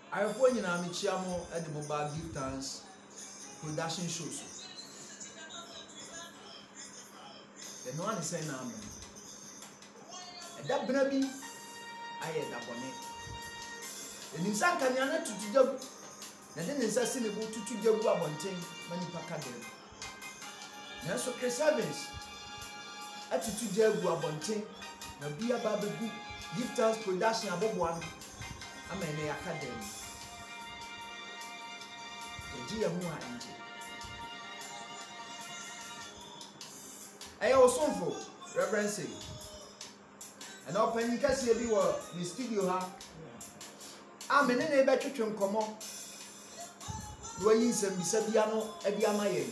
I have one in Amichiamo at the mobile gift dance production shows. The no one is saying now. And that baby, I had that bonnet. And in San Canyana to job, and then it's a syllable to job one thing, many packaging. Now, so Chris Evans, attitude job one thing, now be a baby gift dance production above one. I'm in the academy. The Gia Mua Angel. I also for Reverend say. And open you can see you were in the studio. I'm in a better to come on. Doing some Bisabiano, Ebiamaye.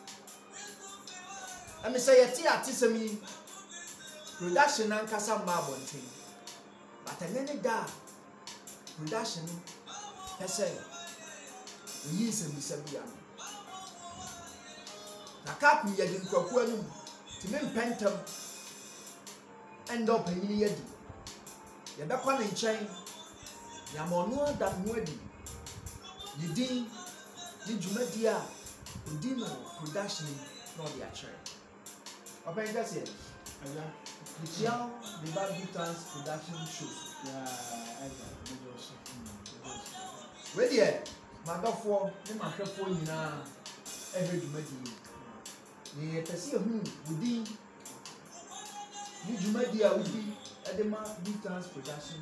I may say a theatism production and Casa Marbon thing. But I never die. Production, I say, we use some Bisabiano. The cap me in Coquanum. To men pentum end up in Yedi. Yadakwan in chain, Yamonua that Mwedi. Yidi, Nijumedia, Udino production, not the actual. Okay, that's it. The Chiao, the Bad Dance production shows. Where the Madafo, the microphone now, every Jumedi. The person who would be Jumedia would be Edema Big Dance production.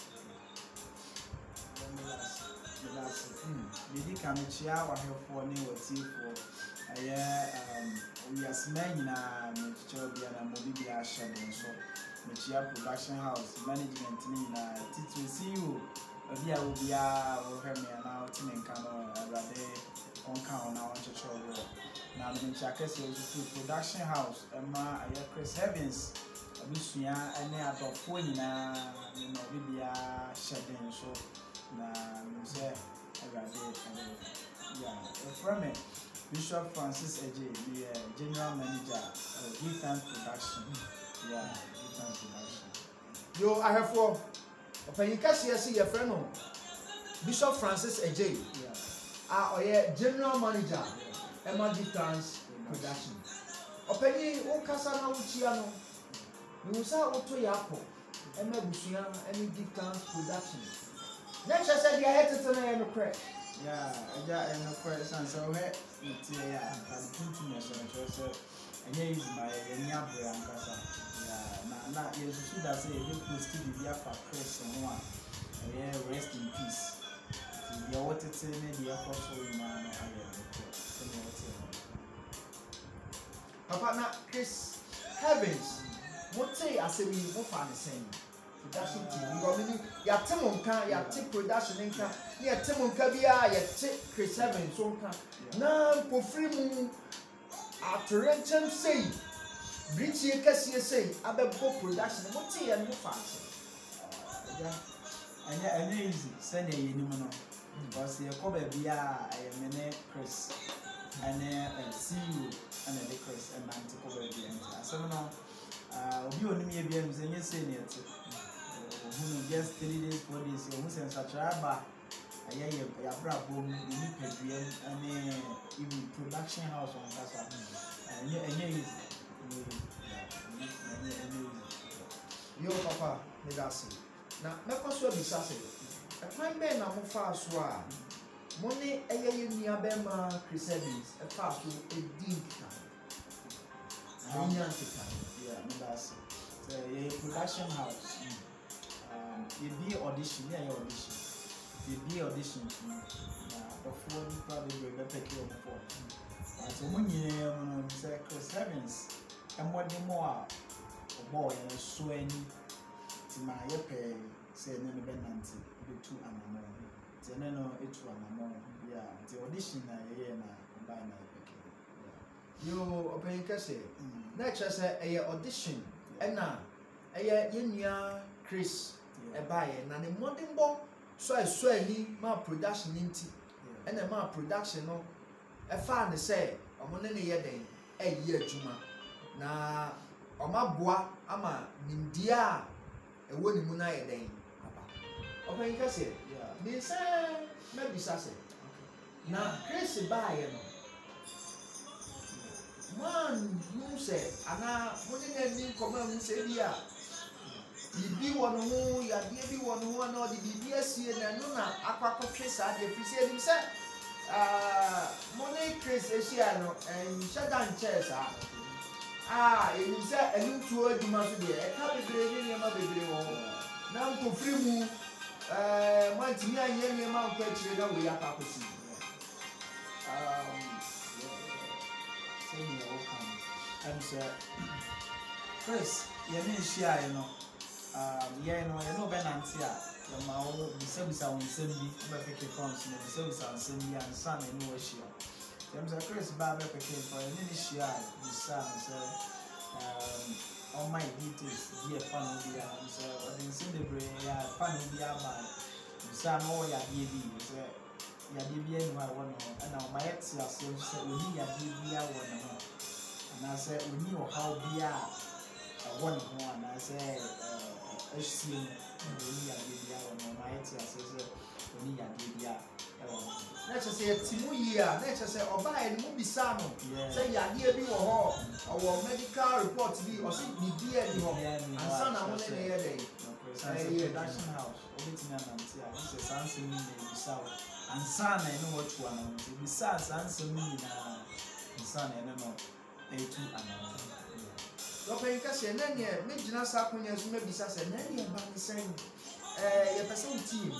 Lady Kamichia, or her for new or tea for we are smelling a Michobia and Mobibia Shadow. So, Michia Production House, management in Tito see you. Via will be our Hermia now, Tim and Cano, Rade, on count now, Chicho. Now, the Chakesi production house, Emma, Chris Evans, Lucia, and they are about 40 now, you know, Libya shedding. So, now, say, yeah, from it, Bishop Francis AJ, the general manager of Gift and Production. Yeah, Gift and Production. Yo, I have four. When you can see your friend, Bishop Francis AJ, yeah, general manager. Emma Gift Dance production. Openi o kasa na uchiano. Ni usa oto yapo. Emma Busuya, Emma Gift Dance production. Next said you had to tell me crack. Yeah, I got a question. So it's I'm thinking so and here is my Nyabra and Kasa. Yeah, now you should have said you could still be here for Chris and one. Yeah, rest in peace. You want to tell me the apostle in my Papa na Chris Evans, what say I say we won't find the same production team. Because many ya Timonka, ya take production inka, ya Timonka bia, ya take Chris Evans onka. Na for free mu at rental say, British Cassia say, Abebo production. What say and you fancy? Yeah, and easy. Send a union because you cover bia, I am Chris. And see you and the Chris and man to cover the entire. So now, you only me again, and you say it. Who just 3 days, 4 days, who sends such a bar. I hear your bravo, you need and even production house on Casa. And Yo, Papa, Medasi. Now, make us be sassy. A fine man, I'm fast. Money a year near Bema Chris Evans, a fast to a deep time. Yeah, that's it. A production house. You be audition, yeah, your audition. You be audition before you probably will take you before. So when you say Chris Evans, and what the more boy and so any to my pay, say, never been until the 2 and more. No, it's one more. Yeah, the audition by my you open Cassie. Next, I say a audition, and now a Chris, a buyer, and a modern bomb. So I swear he my production into and a my production. No, a fan say, I'm on any year day, a year Juma. Na, or my boy, I'm a Nindia, a winning Munaya day. Open Cassie. me say maybe sase na Chris baaye no man who say ana mo ne ni koma mu say bia bibi wono ho ya de bi wono ho na odi bibi asie na no na akwakotwe saa de fi say nim say mo ne Chris esia no shadan chairs nim say enu tuo aduma so de e ka bebre ni ma bebre wo na nko free mu mantimi anye ni ma nko akire na we ya pakosi say me welcome and say Chris ye me share you know you know ben antia ya ma wo bisa won sem bi be pick phones no bisa sem bi and san no we share them say Chris ba be pick phone ni share bisa say all my details dear fan bi ya so odin sin the brain ya fan bi ya ba bisa no ya die bi say ya die bi enu I want no and now my ex ya say oni ya die bi ya want no and I say oni o how bi ya want no and I say HCM oni ya die bi ya want no my ex ya say oni ya die bi ya na che say timu yi a na che say oba e mu bisa no say ya die bi wo ho our medical report bi o say bibi e ni ho ansa na mo ne ye dey production house obitina nanti a say sanse ni bisa ansa na no what one no bisa sanse ni na ansa na no etu ana Open kase na ne me gina sa konya so me bisa say na ne ba ni say ye person team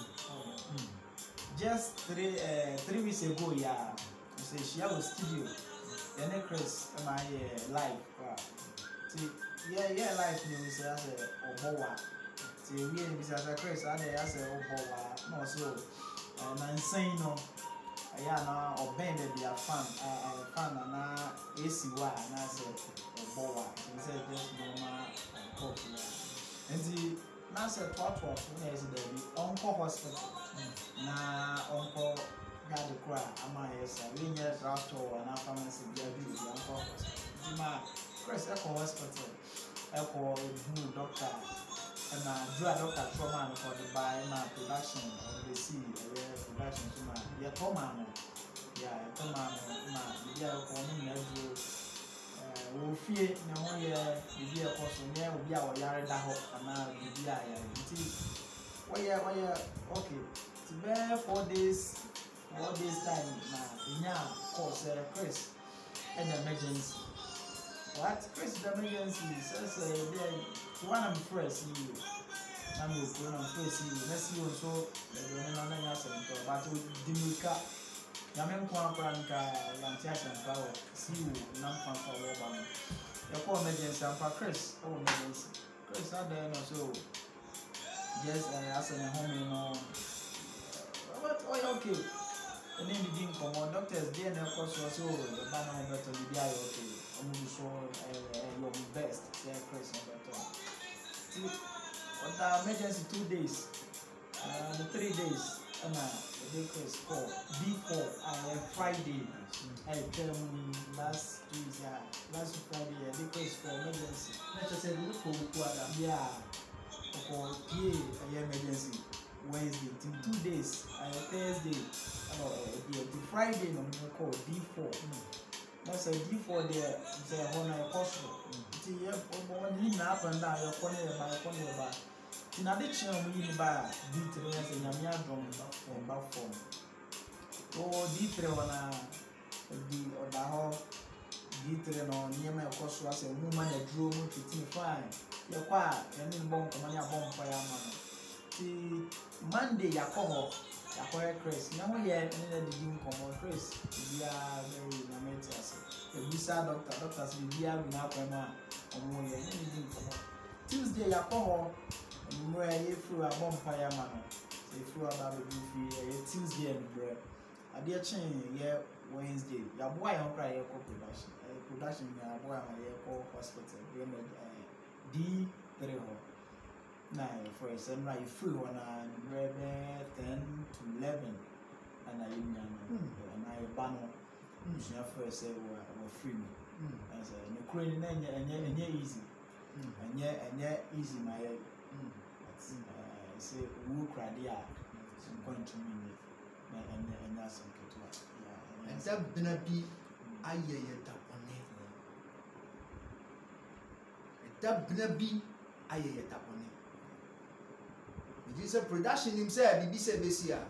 just 3 weeks ago yeah say she have a studio and Chris my live see yeah live news say obowa see we be say Chris and I say obowa no so na insane no yeah na obend be a fan na AC wa na say obowa say just normal popular and the na say twat na is there be onko hospital na onko gadi kwa ama yesa we nye drugstore na pharmacy bia bi onko hospital ma Chris echo hospital echo doctor na doctor trauma for the by na production they see production so ma ya trauma no ya trauma no ma bia ko no na do wo fie na ho ye bia ko so ne obi a wo yare da ho ana bia ya nti why okay to bear 4 days time na course Chris an emergency what Chris the emergency says there one am first you na me ko na first you na see you so the no na nya center but dimika ya me ko akora nka lantia center see you na kwa kwa wo ba me ya ko emergency am Chris emergency Chris na there no so just as a home you know but okay and then the didn't come on doctors there na course so the banner better be there okay I'm so your best say Chris better see on the emergency 2 days the 3 days and the Chris call before Friday I tell me last Friday the Chris for emergency na che say look for kwada yeah for PA emergency Wednesday till 2 days Thursday the Friday no call D4 that's a D4 there say hona cost ti ye on na up and down your corner ba ti na de chia mu yi ba D3 na say nyame adom ba form o D3 wana di oda ho D3 no nyame cost was a mu man aduro mu ti fine ye kwa ye ni bon ko mani abon pa ya ma ti Monday yakoho Chris na mo ye ni na di nkomo Chris bia very na metias e bisa doctor say bia bi na kwa ma omo ye ni di nkomo Tuesday yakoho mo ye fru abon pa ya ma no e fru aba be fi ye Tuesday and bread ade chen ye Wednesday ya boy ya nkra ye ko production ya boy ma ye ko hospital we no D3 ho na for example na free one and 10 to 11 and I yin and I bano you for say we free me as a no crane na enye easy enye easy my say who cry dia some point to me and that's okay to us. Yeah. And that benabi aye da bone. That benabi aye da bone. It is a production himself, BBC Bessia.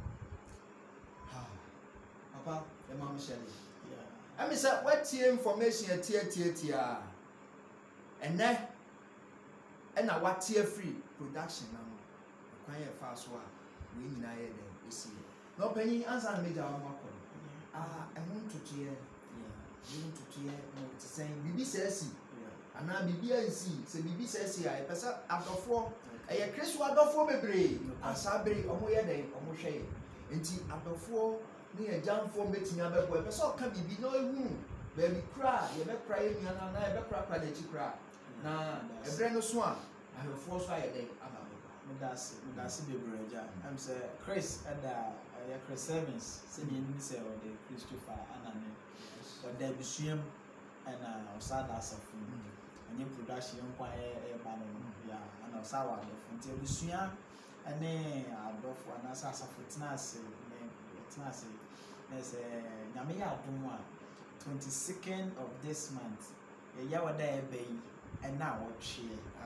Papa, the Mama Shelley. Yeah. I mean, sir, what information a tier. And then, and now what tier free production now? Quiet fast one. We in I see. No penny answer major one. I want to cheer. You want to cheer. No, it's saying BBC. And now BBC say BBC I pass up after 4. A Chris Wadofo bebre, Asabre, Omoya day, Omoshe. Enti abafo near jam for meeting a web, so can be no room. Baby cry, you may cry in your never crack by the cry. Now, a brand of swan, I have 4 fire day. That's the bridge. I'm say Chris at the Chris Evans, singing Miss or the Christopher and but there be swim and Osada Safu. And your production, quiet man, yeah, and Osawa, the Fontaine, and then I do for an assassin for Tennessee. There's a Namia Duma, 22nd of this month. A yawa day bay, and now what she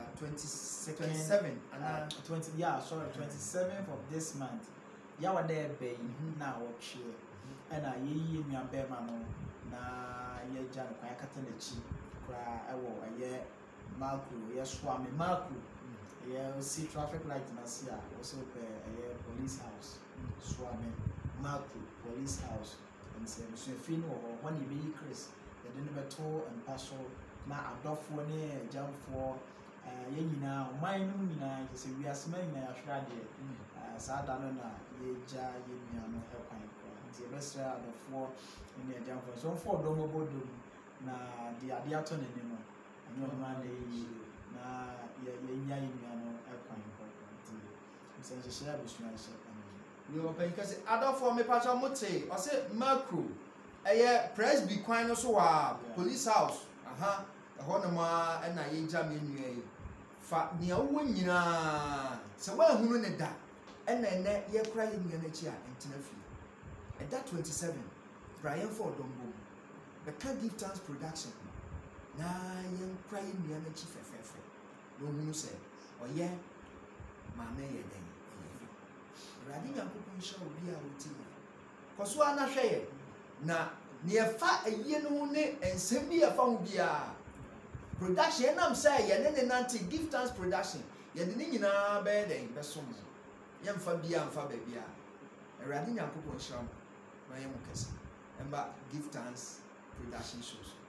27 and 20, yeah, sorry, 27th of this month. Yawa day bay, now what she and I ye me a bearmano, na ye jan, I cut in the cheek. I will a year Marco, yes, Swami Marco. Yeah, see traffic light in Asia, also a police house. Swami Marco, police house. And say, Monsieur Fino, or when you be Chris, the dinner tour and pastor, now a dog for near jump for now, my noon, he said, we are smelling a shraddy. Sadana, ye jar, ye no help. The best out of 4 in the jump for so 4 domo. Na the idea to the name and your man na ya no airplane since share between you open because other for me patch mote or say macro a press be quine so police house the honor and I jam in fa near winina so well who ne da and then ye crying in a chair and tinafy and that 27 Brian for Dombo. The can't give chance production. Na young crying the energy fefe. No one say, or yeah, my mayor then. Radin and cooking show be a routine. Coswana share. Na near fat a year no ne and send me a phone beer. Production, I'm saying, and then anti give chance production. You're the name in our bed and best song. Young Fabia and Fabia. Radin and cooking show. My young cousin. And but give chance. Production shows.